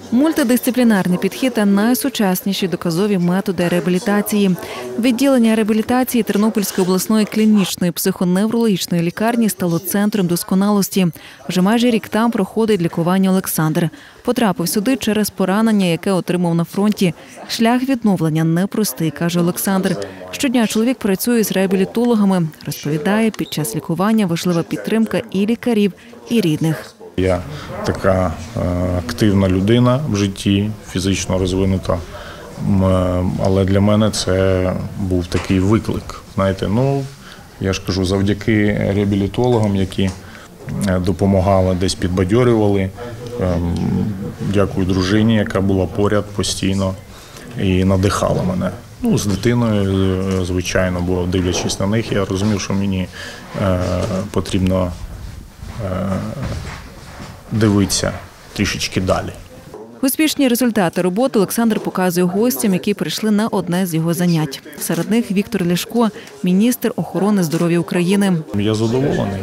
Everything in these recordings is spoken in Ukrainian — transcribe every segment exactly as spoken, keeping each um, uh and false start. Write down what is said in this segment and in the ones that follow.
Мультидисциплінарний підхід та найсучасніші доказові методи реабілітації. Відділення реабілітації Тернопільської обласної клінічної психоневрологічної лікарні стало центром досконалості. Вже майже рік там проходить лікування Олександр. Потрапив сюди через поранення, яке отримав на фронті. Шлях відновлення непростий, каже Олександр. Щодня чоловік працює з реабілітологами. Розповідає, під час лікування важлива підтримка і лікарів, і рідних. Я така активна людина в житті, фізично розвинута, але для мене це був такий виклик. Знаєте, ну, я ж кажу, завдяки реабілітологам, які допомагали, десь підбадьорювали. Дякую дружині, яка була поряд постійно і надихала мене. Ну, з дитиною, звичайно, бо дивлячись на них, я розумів, що мені потрібно дивитися трішечки далі. Успішні результати роботи Олександр показує гостям, які прийшли на одне з його занять. Серед них Віктор Ляшко, міністр охорони здоров'я України. Я задоволений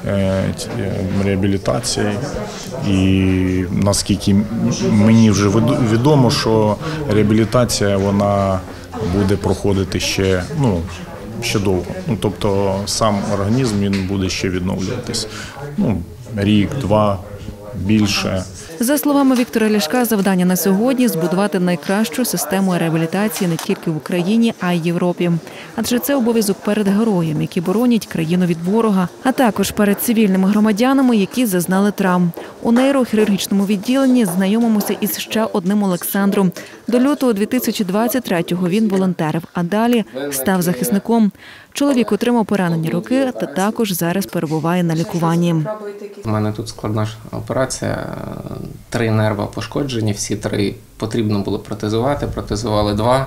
реабілітацією і наскільки мені вже відомо, що реабілітація вона буде проходити ще, ну, ще довго. Ну, тобто сам організм він буде ще відновлюватись. Ну, рік, два, більше. За словами Віктора Ляшка, завдання на сьогодні – збудувати найкращу систему реабілітації не тільки в Україні, а й Європі. Адже це обов'язок перед героями, які боронять країну від ворога, а також перед цивільними громадянами, які зазнали травм. У нейрохірургічному відділенні знайомимося із ще одним Олександром. До лютого дві тисячі двадцять третього він волонтерив, а далі став захисником. Чоловік отримав поранені руки та також зараз перебуває на лікуванні. У мене тут складна операція, три нерва пошкоджені, всі три потрібно було протезувати, протезували два.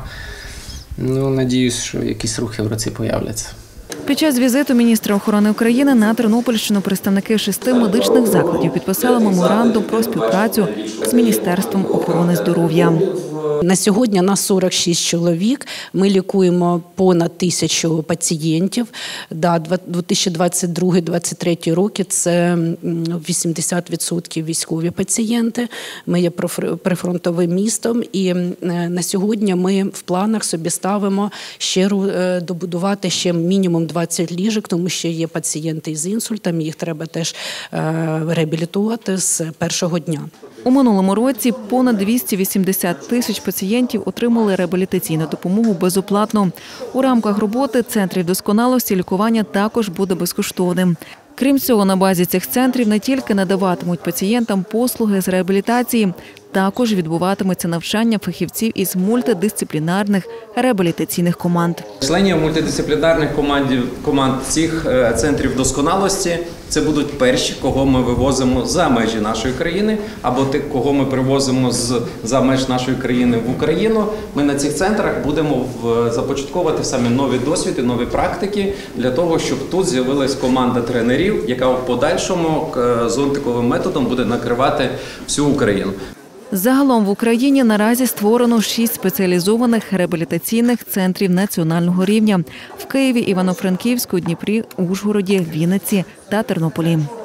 Ну, надіюсь, що якісь рухи в руці появляться. Під час візиту міністра охорони України на Тернопільщину представники шести медичних закладів підписали меморандум про співпрацю з Міністерством охорони здоров'я. На сьогодні нас сорок шість чоловік. Ми лікуємо понад тисячу пацієнтів. Да, дві тисячі двадцять другий - двадцять третій роки це вісімдесят відсотків військові пацієнти. Ми є прифронтовим містом і на сьогодні ми в планах собі ставимо ще добудувати ще мінімум двадцять ліжок, тому що є пацієнти з інсультами, їх треба теж реабілітувати з першого дня. У минулому році понад двісті вісімдесят тисяч пацієнтів отримали реабілітаційну допомогу безоплатно. У рамках роботи центрів досконалості лікування також буде безкоштовним. Крім цього, на базі цих центрів не тільки надаватимуть пацієнтам послуги з реабілітації, також відбуватиметься навчання фахівців із мультидисциплінарних реабілітаційних команд. Членів мультидисциплінарних командів, команд цих центрів досконалості – це будуть перші, кого ми вивозимо за межі нашої країни, або тих, кого ми привозимо з-за меж нашої країни в Україну. Ми на цих центрах будемо започатковувати саме нові досвіди, нові практики, для того, щоб тут з'явилась команда тренерів, яка в подальшому зонтиковим методом буде накривати всю Україну. Загалом в Україні наразі створено шість спеціалізованих реабілітаційних центрів національного рівня – в Києві, Івано-Франківську, Дніпрі, Ужгороді, Вінниці та Тернополі.